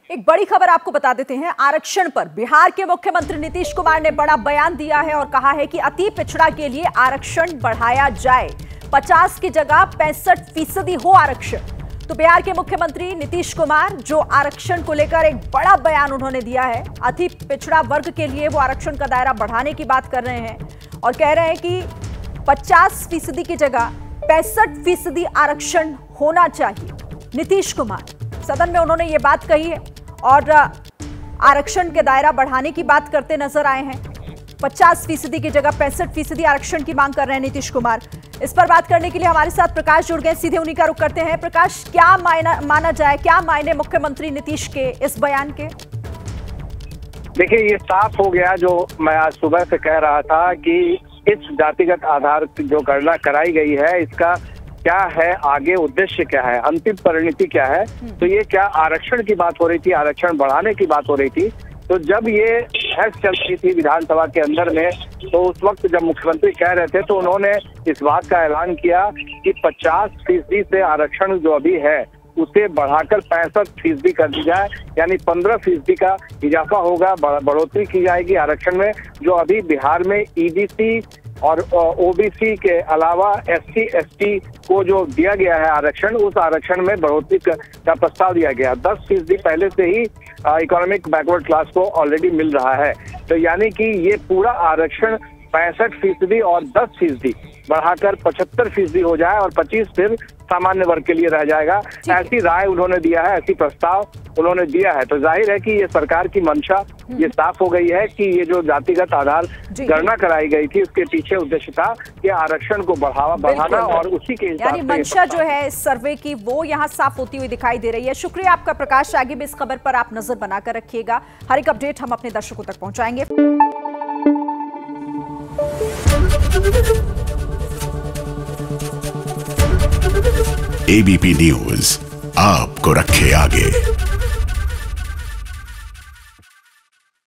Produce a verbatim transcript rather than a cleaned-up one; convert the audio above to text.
एक बड़ी खबर आपको बता देते हैं। आरक्षण पर बिहार के मुख्यमंत्री नीतीश कुमार ने बड़ा बयान दिया है और कहा है कि अति पिछड़ा के लिए आरक्षण बढ़ाया जाए, पचास की जगह पैंसठ फीसदी हो आरक्षण। तो बिहार के मुख्यमंत्री नीतीश कुमार जो आरक्षण को लेकर एक बड़ा बयान उन्होंने दिया है, अति पिछड़ा वर्ग के लिए वो आरक्षण का दायरा बढ़ाने की बात कर रहे हैं और कह रहे हैं कि पचास फीसदी की जगह पैंसठ फीसदी आरक्षण होना चाहिए। नीतीश कुमार सदन में उन्होंने ये बात कही है और आरक्षण के दायरा बढ़ाने की बात करते नजर आए हैं। पचास फीसदी की जगह पैंसठ फीसदी आरक्षण की मांग कर रहे हैं नीतीश कुमार। इस पर बात करने के लिए हमारे साथ प्रकाश जुड़ गए, सीधे उन्हीं का रुख करते हैं। प्रकाश, क्या मायना माना जाए, क्या मायने मुख्यमंत्री नीतीश के इस बयान के? देखिए, ये साफ हो गया जो मैं आज सुबह से कह रहा था कि इस जातिगत आधार जो गणना कराई गई है, इसका क्या है आगे उद्देश्य, क्या है, अंतिम परिणति क्या है। तो ये क्या आरक्षण की बात हो रही थी, आरक्षण बढ़ाने की बात हो रही थी। तो जब ये बहस चल रही थी विधानसभा के अंदर में, तो उस वक्त जब मुख्यमंत्री कह रहे थे तो उन्होंने इस बात का ऐलान किया कि पचास फीसदी से आरक्षण जो अभी है उसे बढ़ाकर पैंसठ फीसदी कर दी जाए, यानी पंद्रह फीसदी का इजाफा होगा, बढ़ोतरी की जाएगी आरक्षण में। जो अभी बिहार में ईबीसी और ओबीसी के अलावा एससी एसटी को जो दिया गया है आरक्षण, उस आरक्षण में बढ़ोतरी का प्रस्ताव दिया गया। दस फीसदी पहले से ही इकोनॉमिक बैकवर्ड क्लास को ऑलरेडी मिल रहा है। तो यानी कि ये पूरा आरक्षण पैंसठ फीसदी और दस फीसदी बढ़ाकर पचहत्तर फीसदी हो जाए और पच्चीस फिर सामान्य वर्ग के लिए रह जाएगा। ऐसी राय उन्होंने दिया है, ऐसी प्रस्ताव उन्होंने दिया है। तो जाहिर है कि ये सरकार की मंशा ये साफ हो गई है कि ये जो जातिगत आधार गणना कराई गई थी, उसके पीछे उद्देश्य था कि आरक्षण को बढ़ावा बढ़ाना और उसी के हिसाब से मंशा जो है इस सर्वे की वो यहाँ साफ होती हुई दिखाई दे रही है। शुक्रिया आपका प्रकाश। आगे भी इस खबर पर आप नजर बनाकर रखिएगा। हर एक अपडेट हम अपने दर्शकों तक पहुंचाएंगे। एबीपी न्यूज आपको रखे आगे।